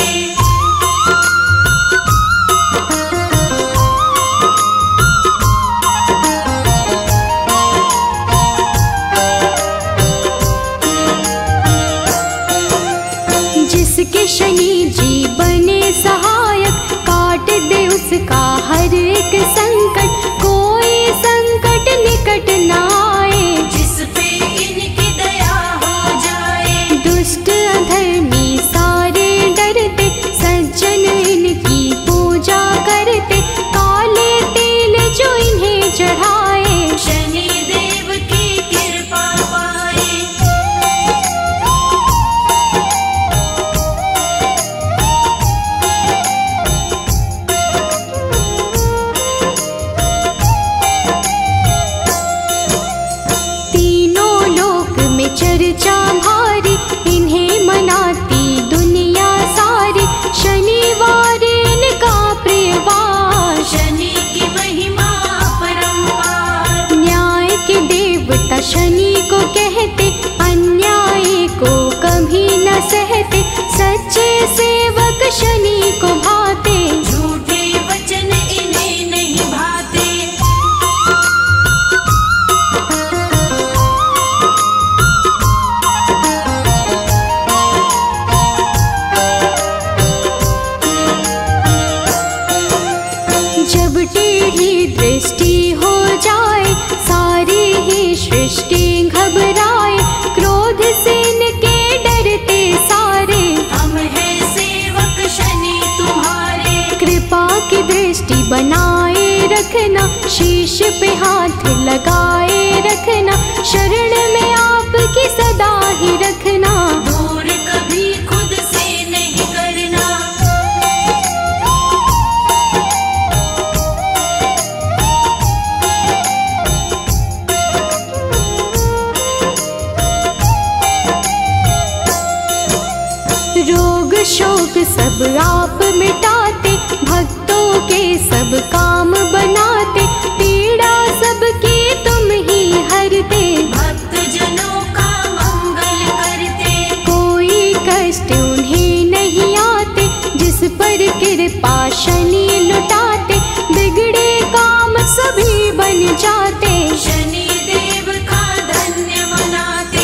जिसके शनि जी बने सहायक, काट दे उसका हर एक संकट। कोई संकट निकट न आए, जिस पे इनकी दया हो जाए। दुष्ट अधर्मी सारे डरते, सज्जन इनकी पूजा करते। काले तेल जो इन्हें चढ़ाए, शनि देव की कृपा पाए। चर्चा भारी, इन्हें मनाती दुनिया सारी। शनिवार इनका प्रियवार, शनि की महिमा परंपार। न्याय के देवता शनि को कहते, अन्याय को कभी न सहते। सच्चे सेवक शनि को भाते, झूठे वचन इन्हें नहीं भाते। जब टेढ़ी दृष्टि हो जाए, सारी ही सृष्टि घबराए। क्रोध से इनके डरते सारे, हम हैं सेवक शनि तुम्हारे। कृपा की दृष्टि बनाए रखना, शीश पे हाथ लगाए रखना। शरण में आपकी सदा ही रखना, दूर कभी खुद से नहीं करना। रोग शोक सब आप मिटाते, भक्तों के सब काम बनाते। पीड़ा सबकी तुम ही हरते, भक्त जनों का मंगल करते। कोई कष्ट उन्हें नहीं आते, जिस पर कृपा शनि लुटाते। बिगड़े काम सभी बन जाते, शनि देव का धन्य मनाते।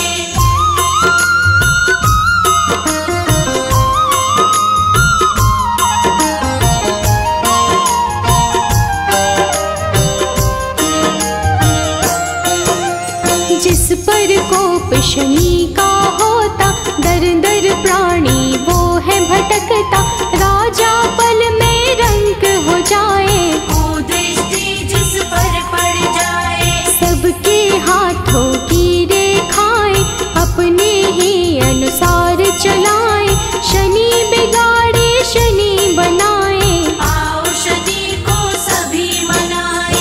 जिस पर कोप शनि का होता, दर दर प्राणी वो है भटकता। राजा पल में रंक हो जाए, कुदृष्टि जिस पर पड़ जाए। सबके हाथों की रेखाएं अपने ही अनुसार चलाए। शनि बिगाड़े शनि बनाए, आओ शनि को सभी मनाए।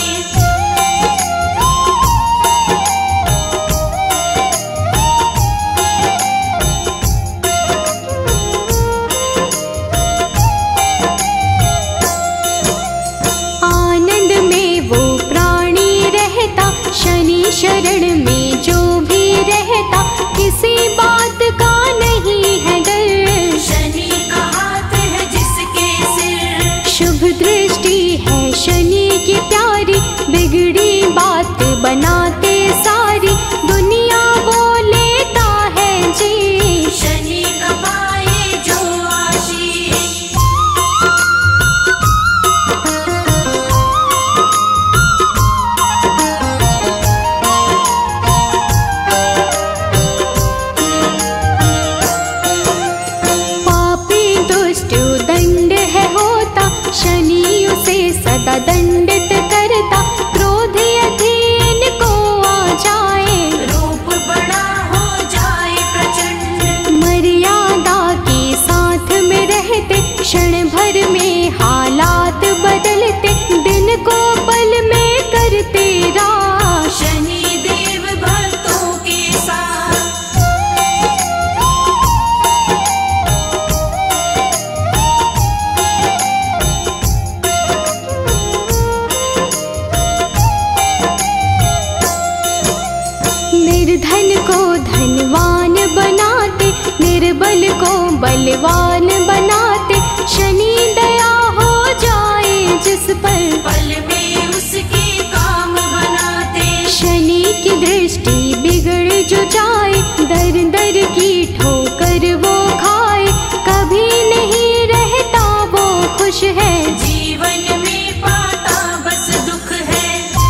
बलवान बनाते, शनि दया हो जाए जिस पर, पल में उसके काम बनाते। शनि की दृष्टि बिगड़ जो जाए, दर दर की ठोकर वो खाए, कभी नहीं रहता वो खुश है, जीवन में पाता बस दुख है।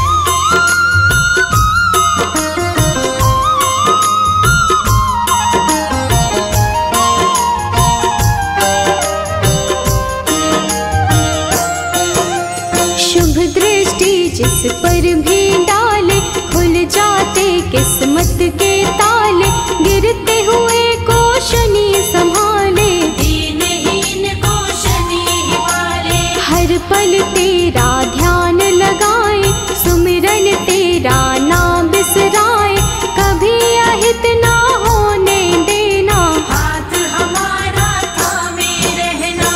शुभ दृष्टि जिस पर भी डाले, खुल जाते किस्मत के ताले, गिरते हुए को शनि संभाले, दीनहीन को शनि ही पाले। हर पल तेरा ध्यान लगाए, सुमिरन तेरा ना बिसराए, कभी अहित ना होने देना, हाथ हमारा थामे रहना।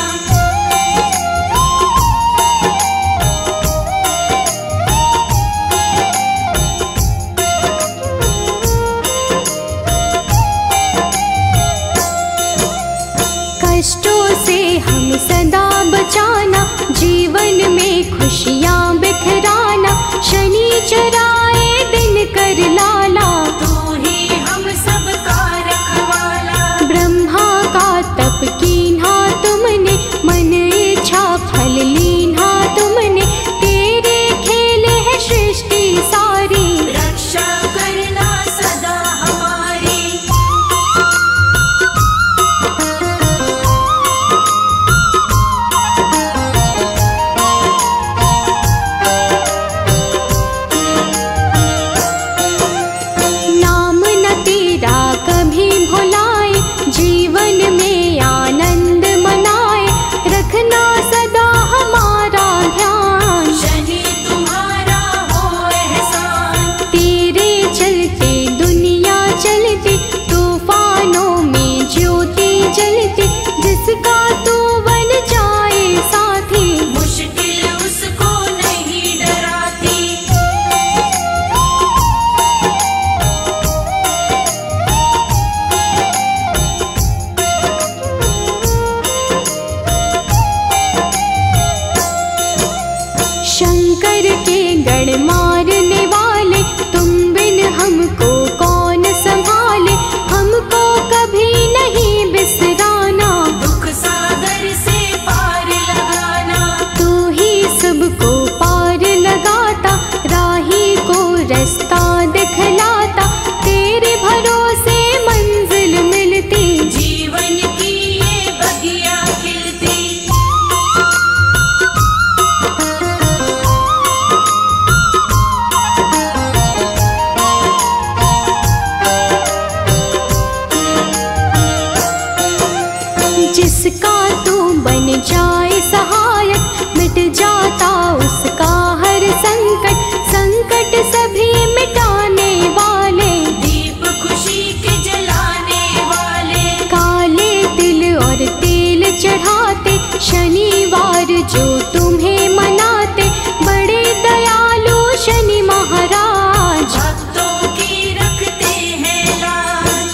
कष्टों से हम सदा बचाना, जीवन में खुशियाँ बिखराना, शनि चराए दिन कर लाला, तू ही हम सबका रखवाला। ब्रह्मा का तप कीन्हा तुमने, मन इच्छा फल लीन्हा तुमने, तेरे खेल है सृष्टि सारी, रक्षा करना सदा हमारी। नाम न तेरा कभी भुलाए, जीवन में आनंद मनाए, रखना सदा हमारा ध्यान, शनि तुम्हारा हो एहसान। तेरे चलते दुनिया चलती, तूफानों में ज्योति जलती, जिसका तू बन जाए साथी, मुश्किल उसको नहीं डराती। शंकर के गण मारने वाले, तुम बिन हमको कौन संभाले, हमको कभी नहीं बिसराना, दुख सागर से पार लगाना। तू ही सबको पार लगाता, राही को रास्ता दिखलाता, तेरे भरोसे मंजिल मिलती, जीवन की ये बगिया खिलती। जिसका तू बन जाए सहायक, मिट जाता उसका हर संकट, संकट सभी मिटाने वाले, दीप खुशी के जलाने वाले। काले तिल और तेल चढ़ाते, शनिवार जो तुम्हें मनाते, बड़े दयालु शनि महाराज, भक्तों की रखते हैं लाज।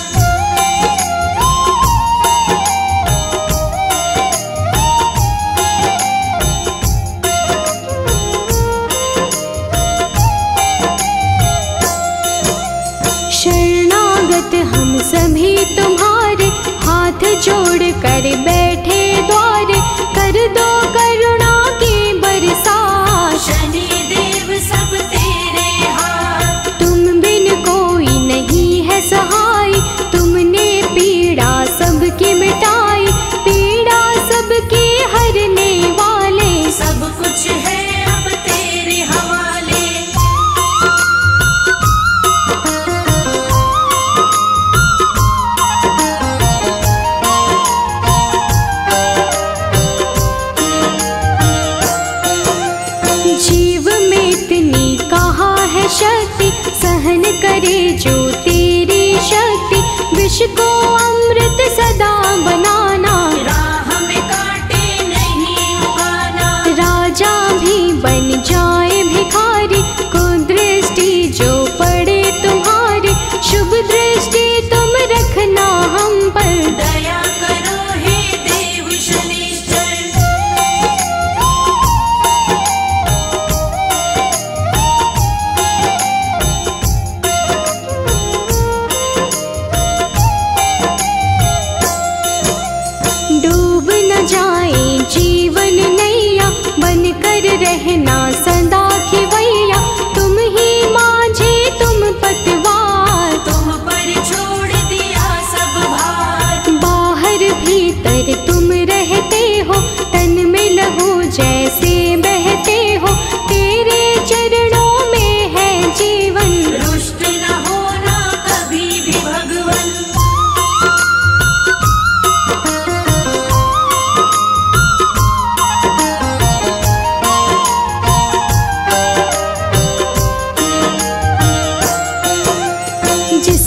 शरणागत हम सभी तुम्हारे, हाथ जोड़ कर बैठे द्वारे, कर दो करुणा की बरसात, शनि देव सब तेरे हाथ। तुम बिन कोई नहीं है सहाय, तुमने पीड़ा सबकी मिटाई, पीड़ा सबकी हरने वाले, सब कुछ है अब तेरे हवाले। जीव में इतनी कहाँ है शक्ति, सहन करे जो तेरी शक्ति, विष को अमृत सदा बनाना, राह में कांटे नहीं उगाना। राजा भी बन जाए भिखारी, को दृष्टि जो पड़े तुम्हारी, शुभ दृष्टि तुम रखना हम पर, दया करो हे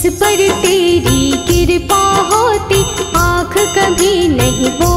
जिस पर तेरी कृपा होती आँख कभी नहीं वो